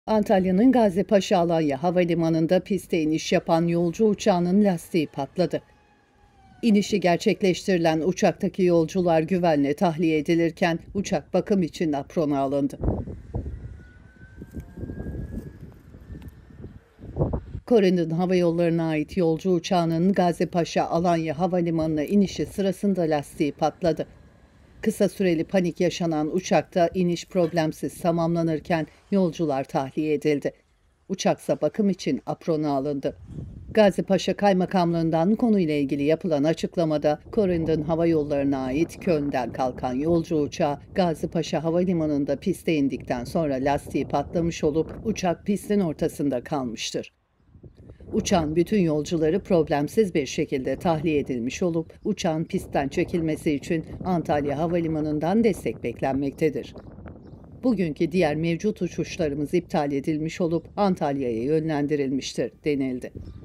Antalya'nın Gazipaşa Alanya Havalimanı'nda piste iniş yapan yolcu uçağının lastiği patladı. İnişi gerçekleştirilen uçaktaki yolcular güvenle tahliye edilirken uçak bakım için aprona alındı. Kore'nin hava yollarına ait yolcu uçağının Gazipaşa Alanya Havalimanı'na inişi sırasında lastiği patladı. Kısa süreli panik yaşanan uçakta iniş problemsiz tamamlanırken yolcular tahliye edildi. Uçaksa bakım için aprona alındı. Gazipaşa Kaymakamlığından konuyla ilgili yapılan açıklamada Corendon Hava Yolları'na ait Köln'den kalkan yolcu uçağı Gazipaşa Havalimanı'nda piste indikten sonra lastiği patlamış olup uçak pistin ortasında kalmıştır. Uçağın bütün yolcuları problemsiz bir şekilde tahliye edilmiş olup uçağın pistten çekilmesi için Antalya Havalimanı'ndan destek beklenmektedir. Bugünkü diğer mevcut uçuşlarımız iptal edilmiş olup Antalya'ya yönlendirilmiştir denildi.